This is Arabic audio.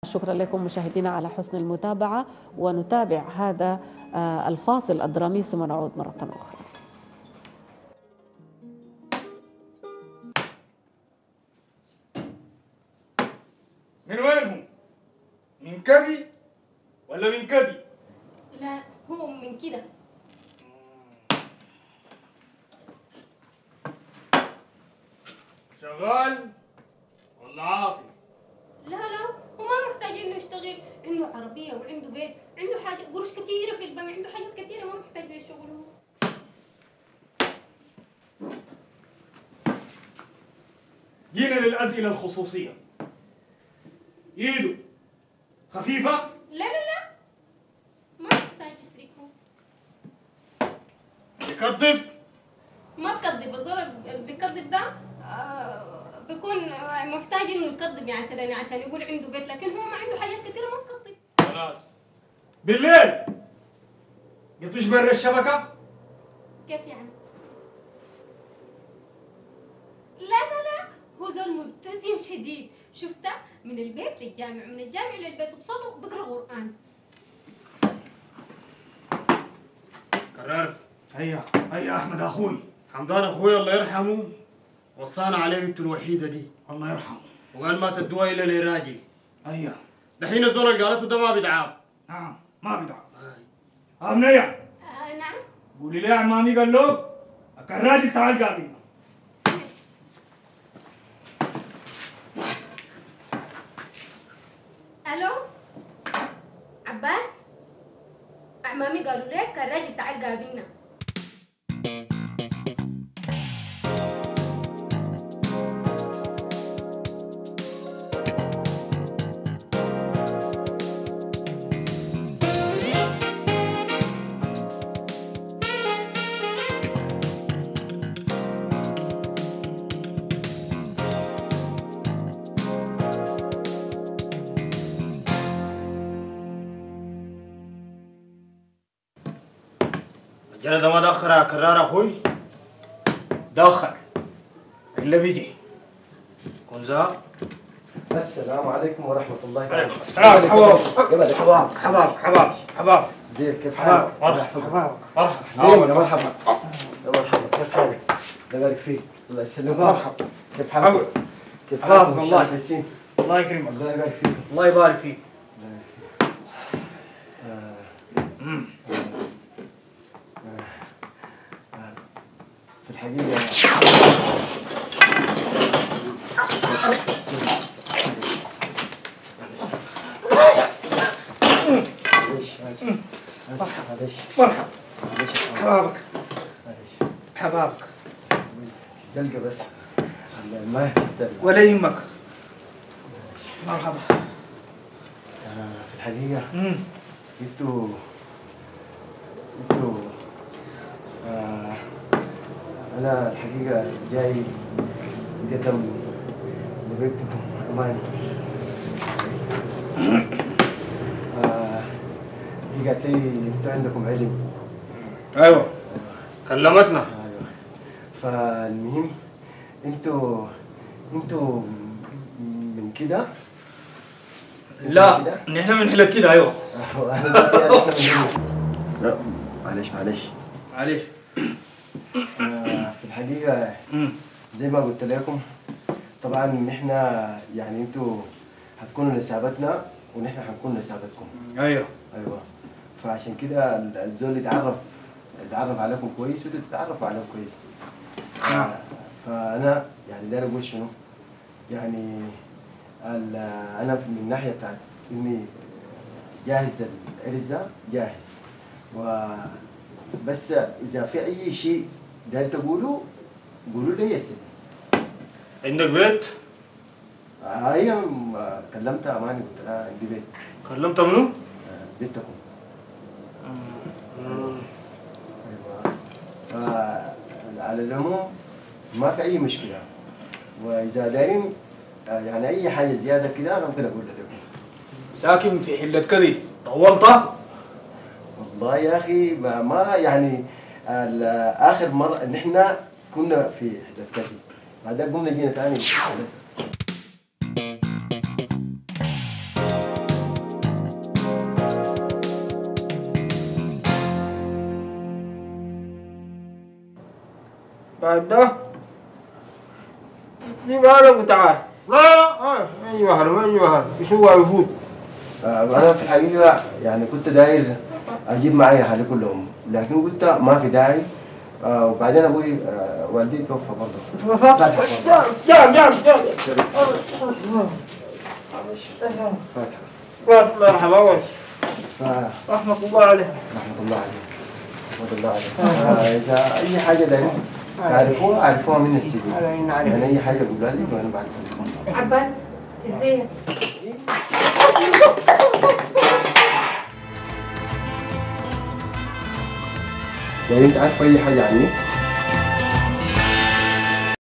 شكرا لكم مشاهدينا على حسن المتابعة، ونتابع هذا الفاصل الدرامي ثم نعود مرة أخرى. من وين هم؟ من كدي ولا من كدي؟ لا هو من كده. شغال ولا عاطل؟ لا هو ما محتاج انه يشتغل، عنده عربية وعنده بيت، عنده حاجة قروش كثيرة في البنك، عنده حاجات كثيرة، ما محتاج للشغل هو. جينا للأسئلة الخصوصية. إيده خفيفة؟ لا ما محتاج يسرقه. يكذب؟ ما بكذب، الزول اللي بيكذب ده بيكون محتاج انه يكذب يعني مثلا عشان يقول عنده بيت، لكن هو ما عنده حاجات كثيرة ما بكذب. خلاص. بالليل يطيش برا الشبكة؟ كيف يعني؟ لا هو زول ملتزم شديد، شفته من البيت للجامع، من الجامع للبيت، وبصلي وبقرا قرآن. قررت. هيا أحمد أخوي، حمدان أخوي الله يرحمه وصانا عليه بنته الوحيدة دي الله يرحمه، وقال ما تدوها إلا لراجل. هيا دحين الزول اللي قالته ده ما بيدعاب. نعم ما بيدعاب. أمنية. نعم. قولي لي يا عمامي قال له الراجل تعال قابلنا. الو عباس، اعمامي قالوا لك الراجل تعال قابلنا. الرجال ده ما دخر يا كرار أخوي؟ دخر إلا بيجي كنزا. السلام عليكم ورحمة الله وبركاته. وعليكم السلام. حباب زيك كيف حالك؟ مرحبا مرحبا مرحبا كيف حالك؟ الله يبارك فيك، الله يسلمك. مرحبا كيف حالك؟ كيف حالك؟ والله الله يكرمك. الله يبارك فيك. الله يبارك فيك. في الحقيقة معلش مرحبا. معلش حبابك معلش حبابك زلقة بس ما يهتف ولا يهمك. مرحبا. في الحقيقة انتوا أنا الحقيقة جاي قدم لبيتكم أمان. هي قالت لي انتوا عندكم علم. ايوه كلمتنا. ايوه فالمهم انتوا من كده؟ لا نحن من حلت كده. ايوه لا معلش معلش. في الحقيقة زي ما قلت لكم طبعا نحن يعني انتوا هتكونوا نسابتنا ونحن هنكون نسابتكم. ايوه فعشان كده الزول يتعرف عليكم كويس وانتوا تتعرفوا عليهم كويس. فانا يعني داير اقول شنو؟ يعني انا من الناحيه بتاعت اني جاهز الارزه جاهز، وبس اذا في اي شيء داير تقولوا قولوا لي يا سيدي. عندك بيت؟ هي كلمت اماني قلت لها عندي بيت. كلمت منو؟ بيتكم. على العموم ما في اي مشكله، واذا دايرين يعني اي حاجه زياده كده انا ممكن اقول لكم. ساكن في حلة كدي طولتها؟ والله يا اخي ما يعني اخر مره نحن كنا في حلة كدي، بعدين قمنا جينا ثاني. بعد ده جيب هذا وتعال. لا لا ما يجي بحر ما يجي بحر يسوق يفوت. انا في الحقيقه يعني كنت داير اجيب معي اهلي كلهم، لكن قلت ما في داعي. وبعدين ابوي والدي توفى برضه. جام فاتحة. مرحبا وش. رحمة الله عليه. رحمة الله عليه. رحمة الله عليه. إذا أي حاجة دايما عرفوها من السجن. يعني أي حاجة بقولها لي وأنا بعرف لكم. عباس ازيك؟ يعني أنت عارف أي حاجة عني؟